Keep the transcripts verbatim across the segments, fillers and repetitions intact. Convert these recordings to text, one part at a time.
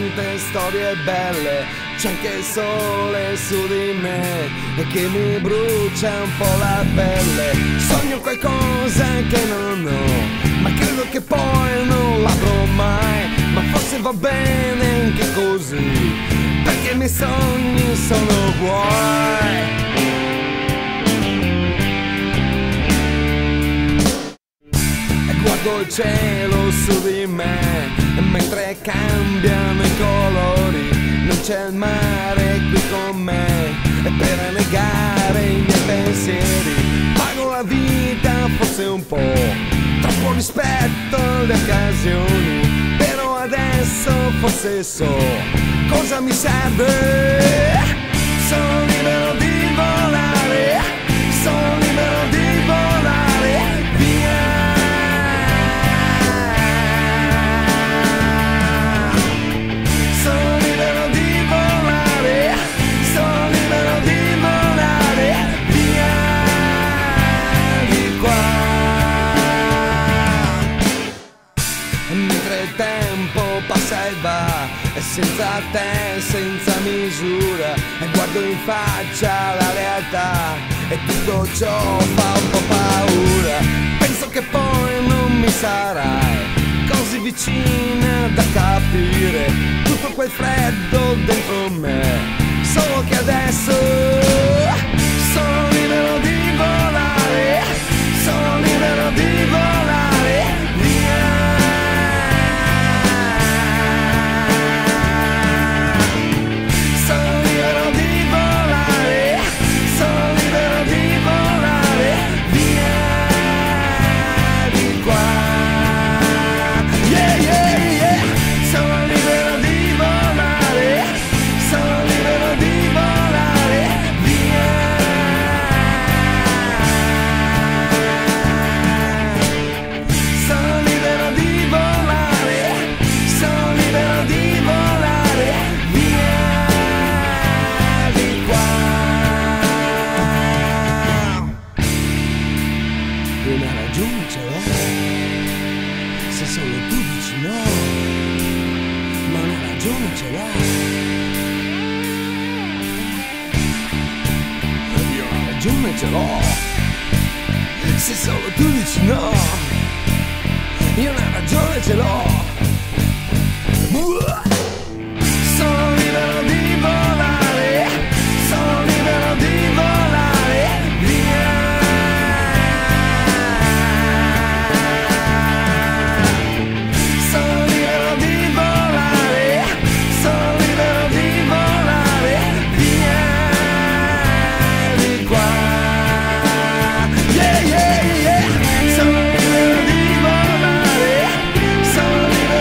tante storie belle, c'è anche il sole su di me e che mi brucia un po' la pelle. Sogno qualcosa che non ho, ma credo che poi non l'avrò mai. Ma forse va bene anche così, perché i miei sogni sono guai. Guardo il cielo su di me mentre cambiano i colori. Non c'è il mare qui con me e per annegare i miei pensieri pago la vita forse un po', troppo rispetto alle occasioni. Però adesso forse so cosa mi serve. Sono libero di volare, sono libero di volare via. Mentre il tempo passa e va, e senza te, senza misura, e guardo in faccia la realtà, e tutto ciò fa un po' paura. Penso che poi non mi sarai così vicina da capire tutto quel freddo dentro me. Solo che adesso sono libero di volare, sono libero di volare via. Una ragione ce l'ho, se solo tu dici no, ma una ragione ce l'ho. Io una ragione ce l'ho, se solo tu dici no, io una ragione ce l'ho. Sono libero di volare, sono libero di volare via. Sono libero di volare, sono libero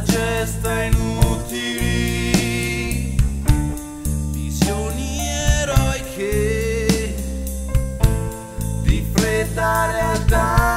gesta inutili, visioni eroiche di fredda realtà.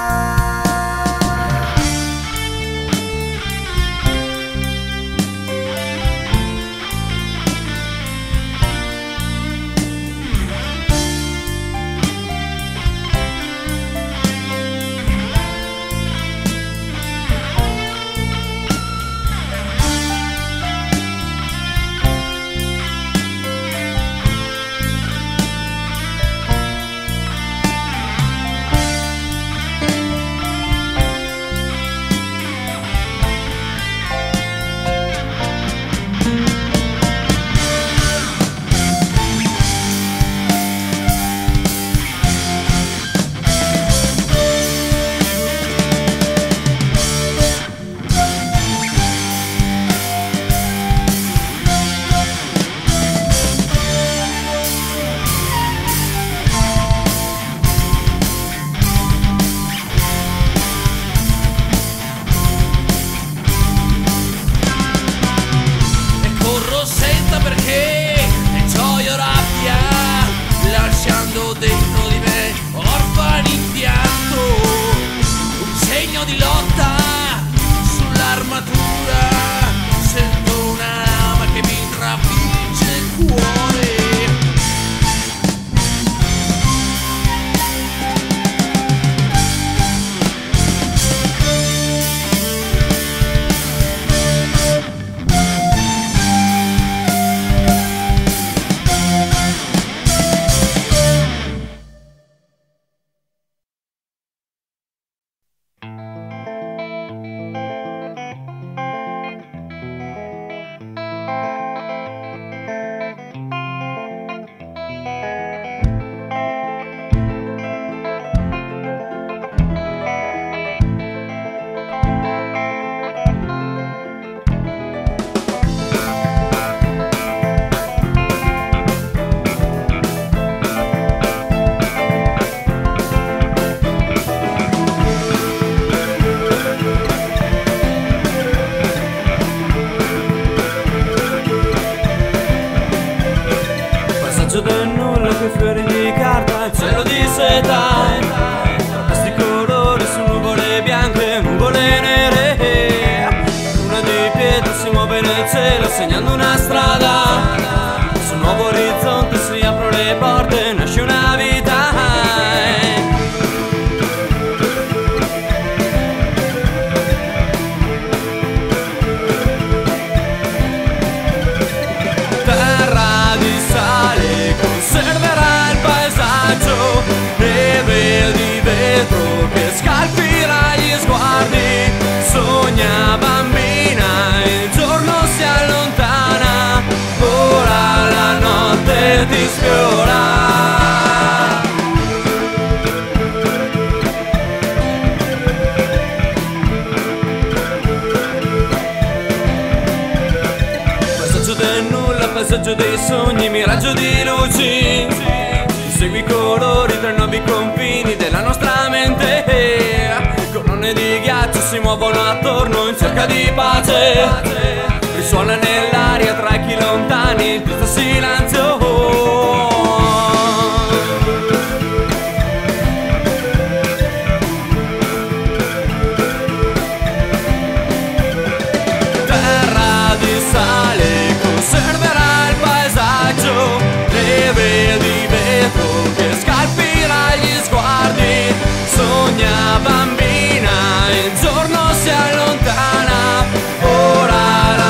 Dentro di me, orfani in pianto, un segno di lotta sull'armatura, sento una lama che mi trafigge il cuore. Del nulla che fiori di carta, il cielo di seta, tra questi colori su nuvole bianche, nuvole nere. Luna di pietra si muove nel cielo segnando una strada, sul nuovo orizzonte si aprono le porte, nasce una vita. Terra di sale conserverà il paesaggio, neve di vetro che scalfirà gli sguardi. Sogna bambina, il giorno si allontana, ora la notte ti sfiora. Paesaggio del nulla, paesaggio dei sogni, miraggio di luci. Segui i colori tra i nuovi confini della nostra mente. Colonne di ghiaccio si muovono attorno in cerca di pace. Risuona nell'aria tra echi lontani il triste silenzio. Terra di sale conserverà il paesaggio, neve di vetro che scalfirà gli sguardi. Sogna bambina, il giorno si allontana, ora la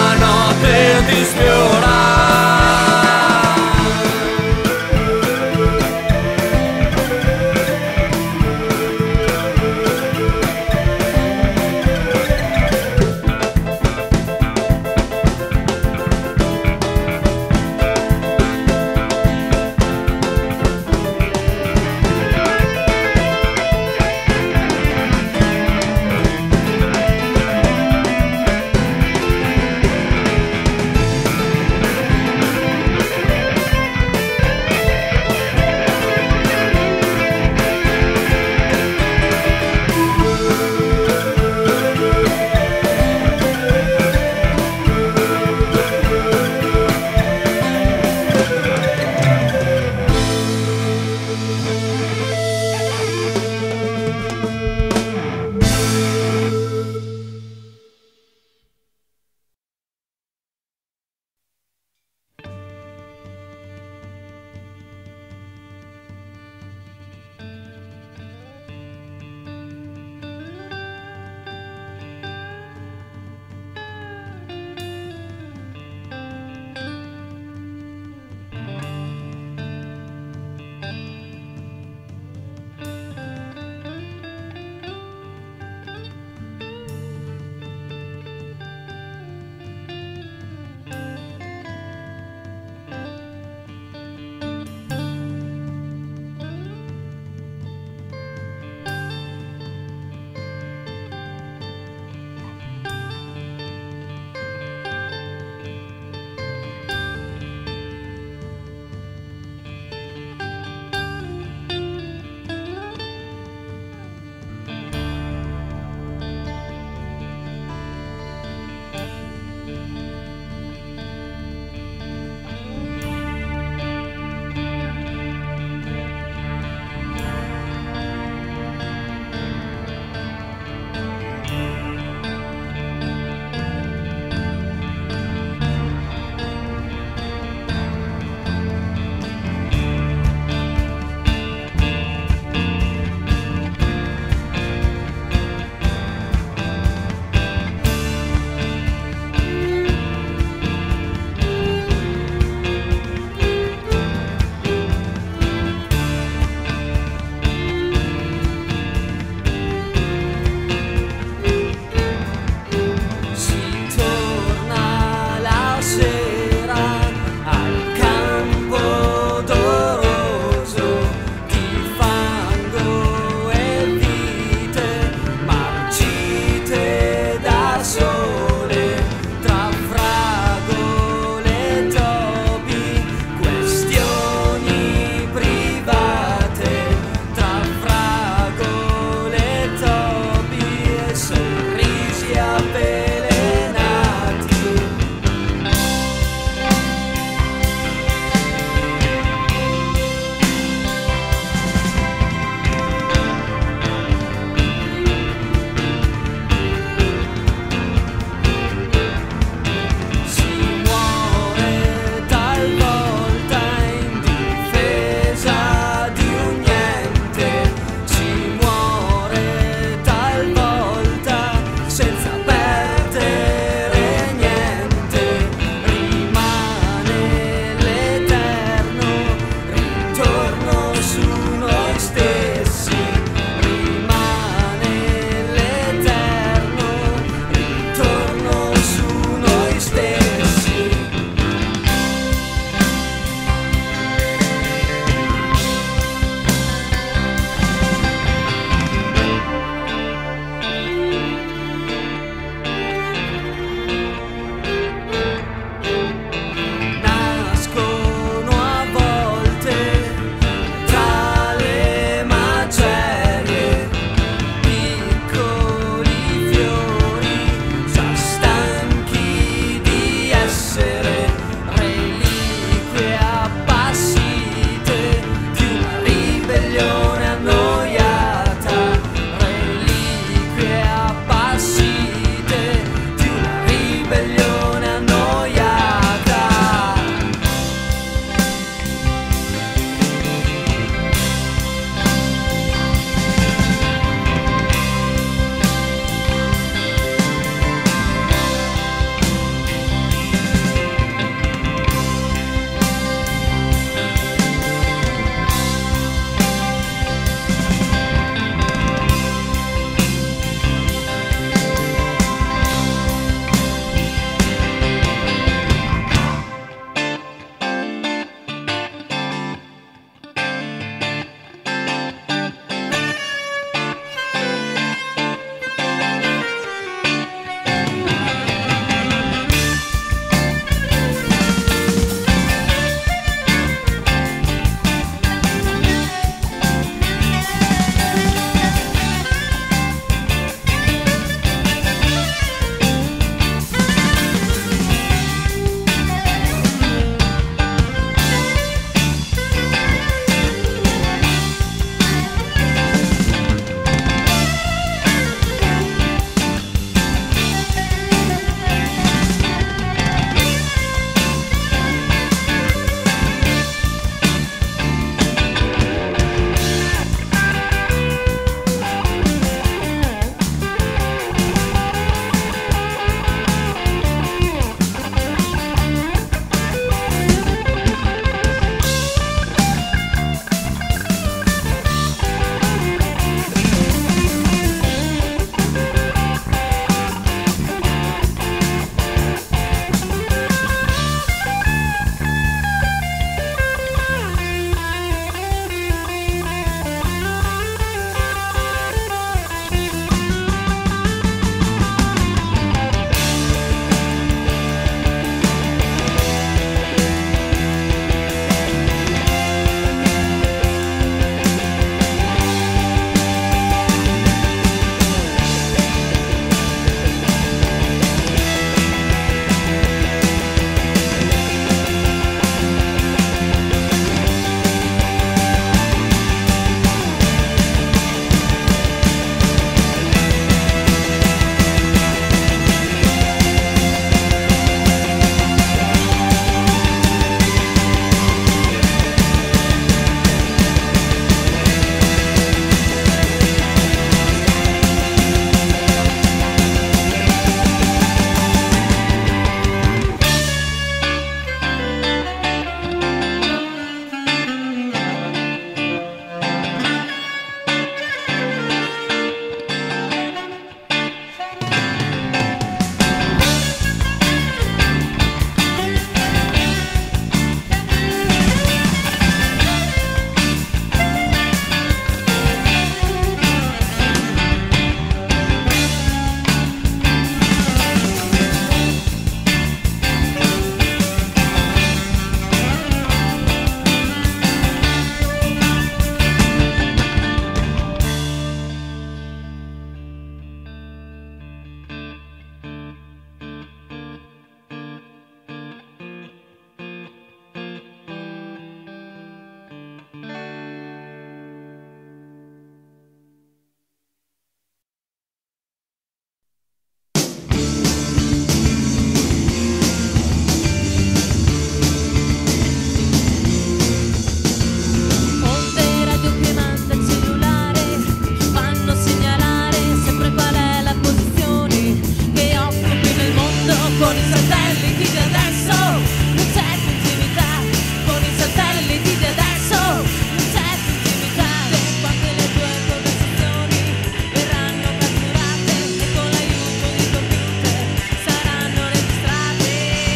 satelliti di adesso non c'è più intimità, con i satelliti di adesso non c'è più intimità. E quante le tue conversazioni verranno catturate e con l'aiuto di computer saranno registrate,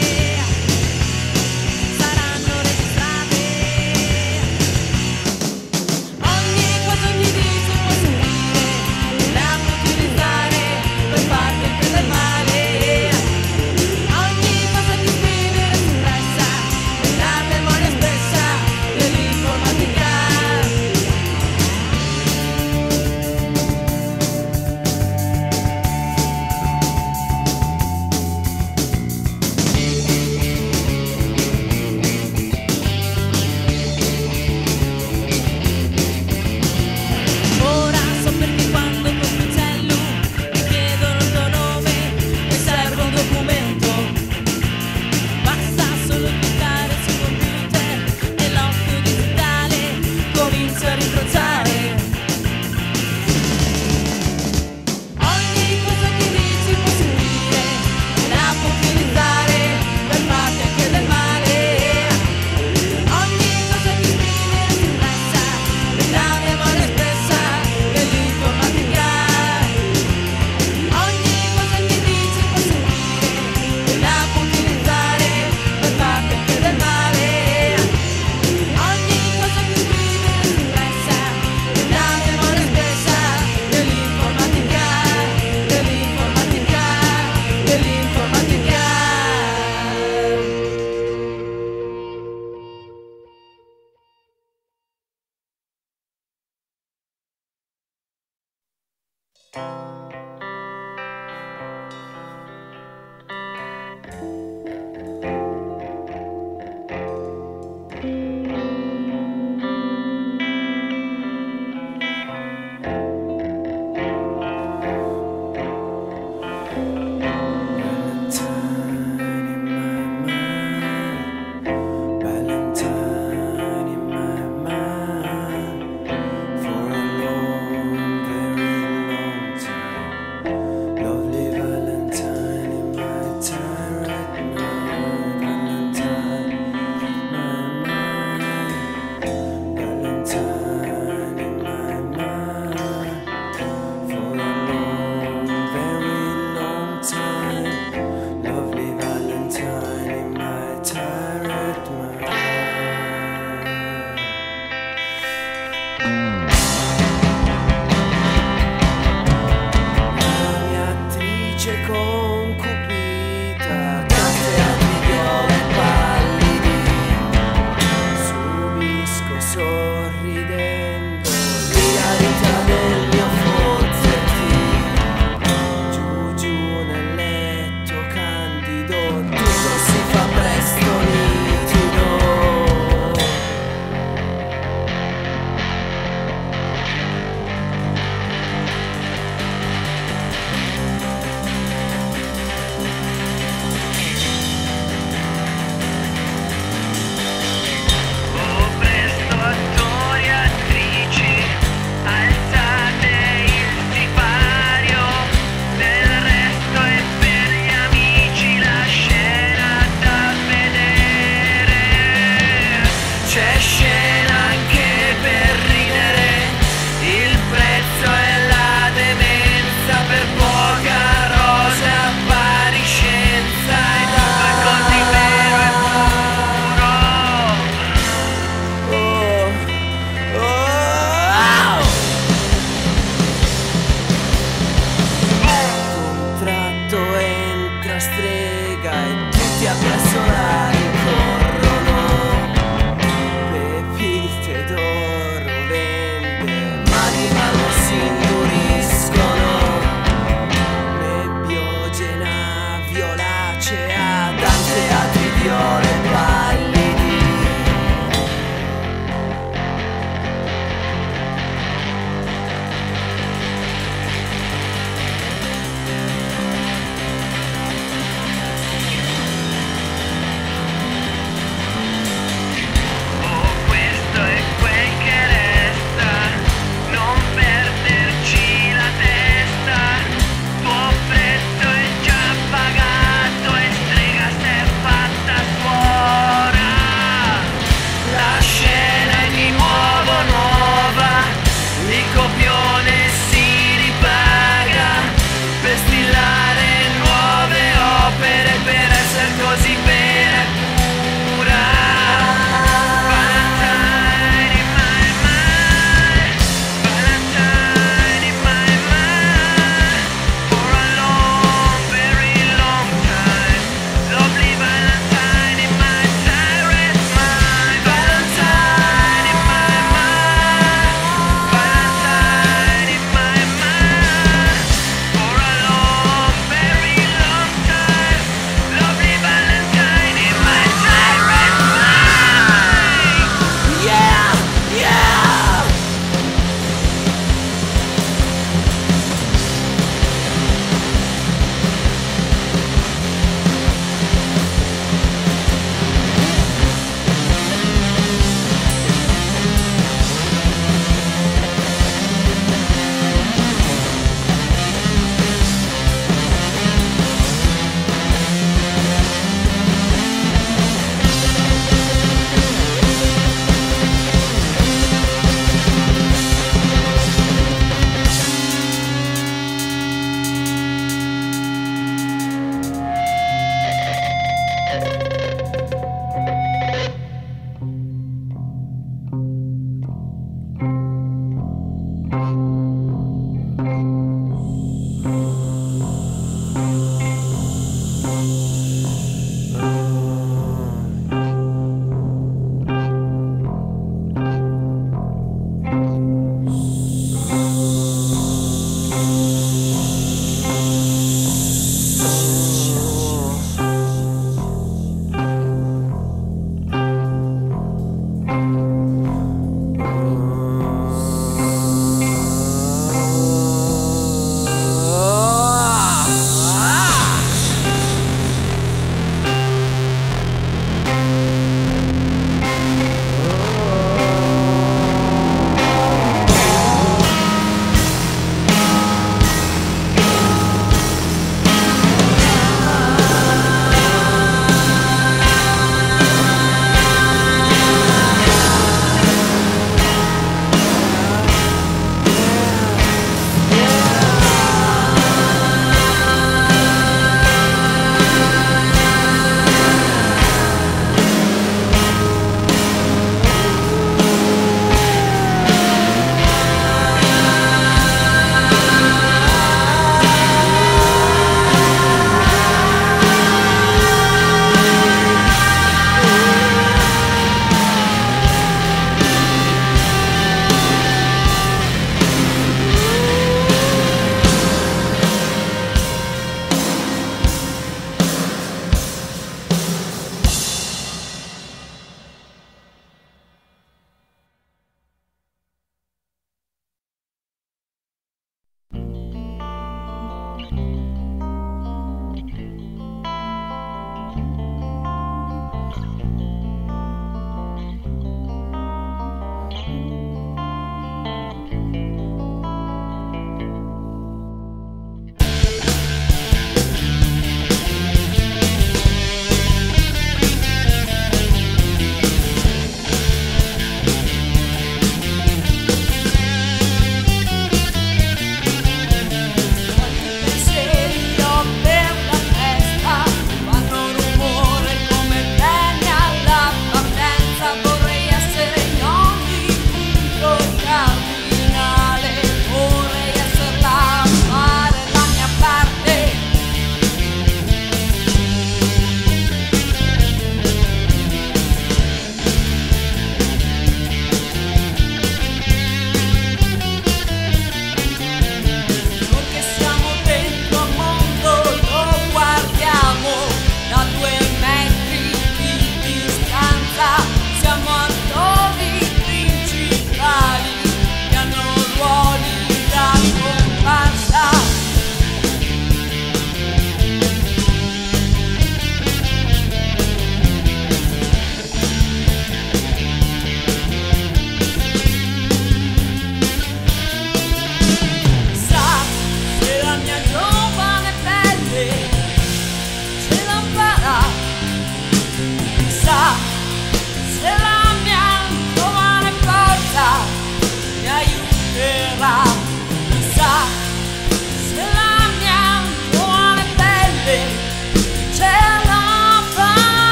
saranno registrate. Ogni cosa gli dici può sentire, la può utilizzare per farti il più del male. Ogni cosa che scrive è espressa nella memoria spessa dell'informatica. Ora so perché quando compri un cellu ti chiedono il tuo nome e serve un documento. Basta solo cliccare sul computer e l'occhio digitale comincia a rincrociare. Ogni cosa che dici può sentire, la può utilizzare per farti anche del male. Ogni cosa che scrive è espressa nella memoria spessa dell'informatica. Ogni cosa che dici può sentire, la può utilizzare per farti anche del male. Ogni cosa che scrive è espressa nella memoria spessa dell'informatica, dell'informatica, dell'informatica. Valentine in my mind, for a long, very long time. Lovely Valentine in my time right now. Valentine in my mind, Valentine in my mind, for a long, very long time. Lovely Valentine in my time right now. La mia attrice concupita, tante altre viole pallidi, subisco sorridendo l'ilarità del mio forzettino. Giù giù nel letto candido tutto si fa presto nitido. Oh, presto attori e attrici, alzate il sipario, del resto è per gli amici la scena da vedere. C'è scena anche per ridere, il prezzo è la demenza per poca rosa appariscenza e due così vero e puro. Oh, oh, contratto entra strega e tutti appresso la rincorrono. Pepite d'oro vende, ma di mano si induriscono. Nebbiogena violacea, tante altre viole pallidi.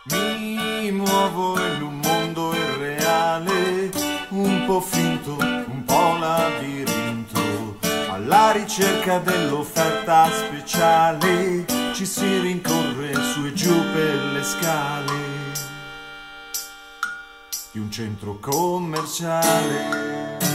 Mi muovo in un mondo irreale, un po' finto, un po' labirinto, alla ricerca dell'offerta speciale, ci si rincorre su e giù per le scale di un centro commerciale.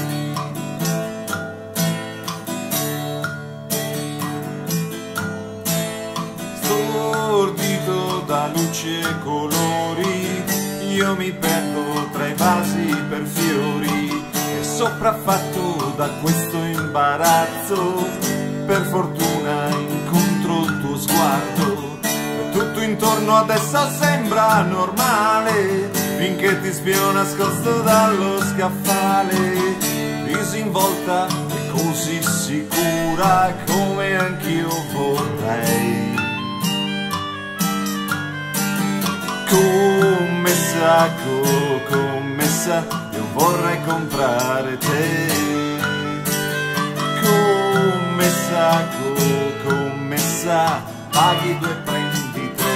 Stordito da luci e colori, io mi perdo tra i vasi per fiori e sopraffatto da questo imbarazzo, per fortuna incontro il tuo sguardo e tutto intorno adesso sembra normale, finché ti spio nascosto dallo scaffale, disinvolta e così sicura come anch'io vorrei. Commessa, co, commessa, io vorrei comprare te. Commessa, co, commessa, paghi due, prendi tre.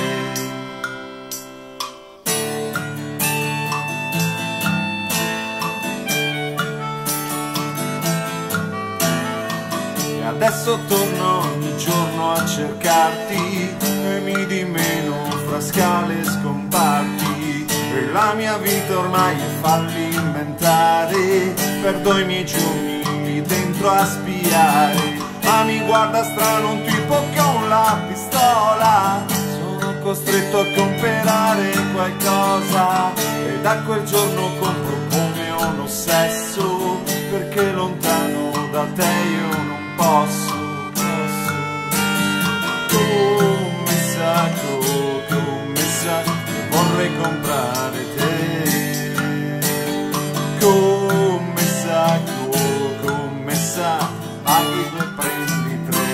E adesso torno ogni giorno a cercarti e mi dimeno fra scale e scomparti, e la mia vita ormai è fallimentare, perdo i miei giorni lì dentro a spiare, ma mi guarda strano un tipo con la pistola, sono costretto a comprare qualcosa e da quel giorno compro come un ossesso, perché lontano da te io non posso, posso. Commessa, commessa, vorrei comprare te. Commessa, commessa, paghi due, prendi tre.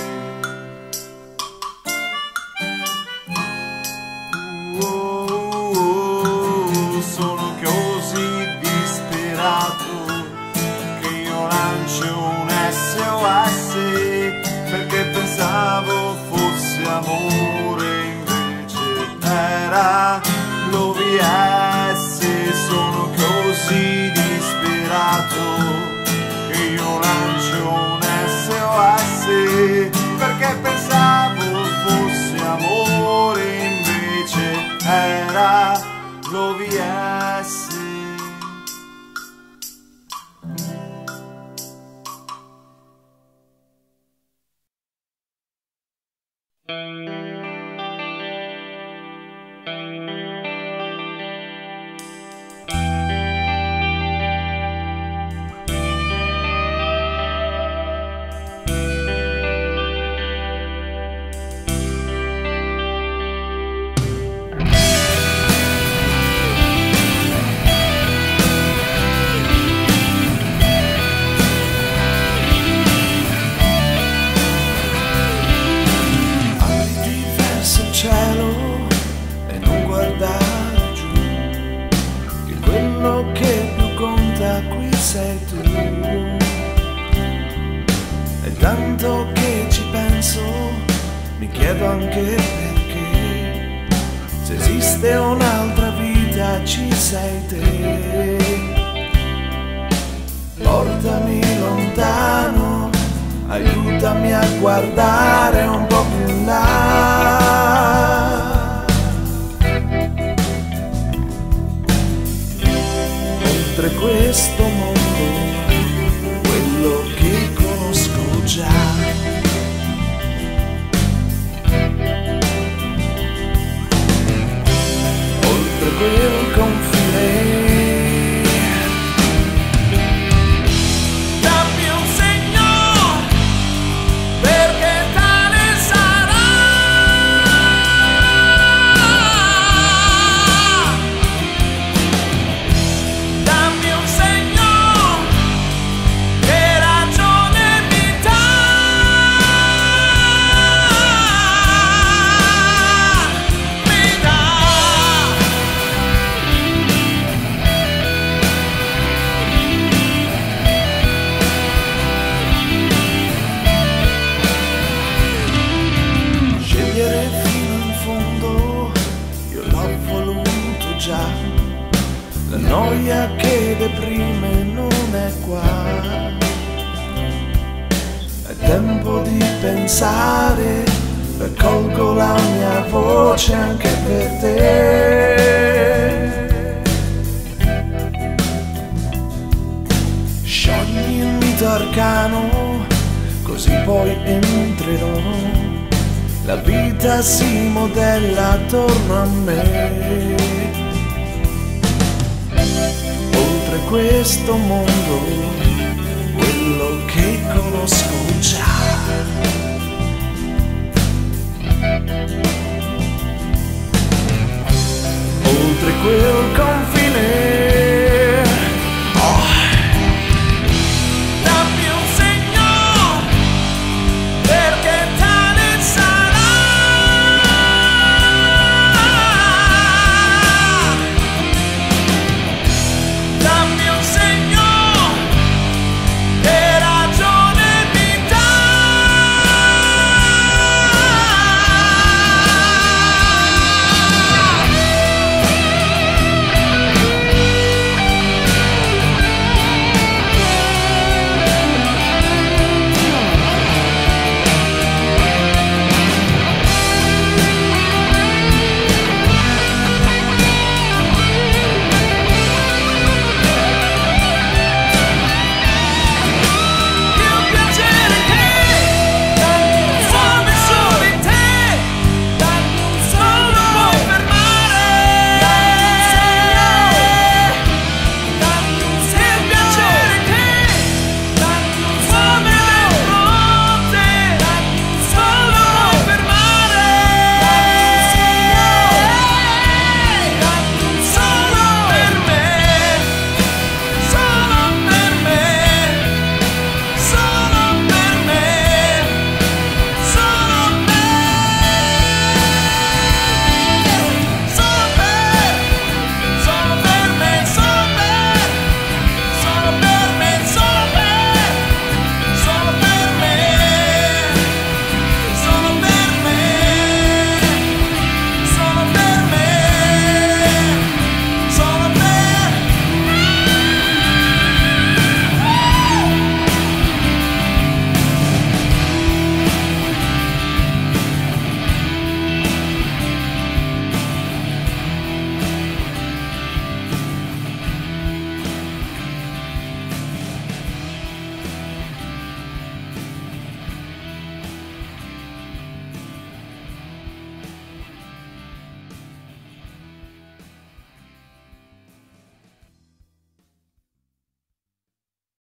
Oh, oh, sono così disperato che io lancio un S O S, perché pensavo fosse amore, invece era l'O V S. Sono così disperato che io lancio un S O S, perché pensavo fosse amore, invece era l'O V S. Tanto che ci penso, mi chiedo anche perché, se esiste un'altra vita ci sei te. Portami lontano, aiutami a guardare un po' più in là. Oltre questo mondo, quello che conosco già. Oltre quel confine, dammi un segno, perché tale sarà. tempo di pensare, raccolgo la mia voce anche per te. Sciogli il mito arcano, così poi entrerò. La vita si modella attorno a me. Oltre questo mondo, quello che conosco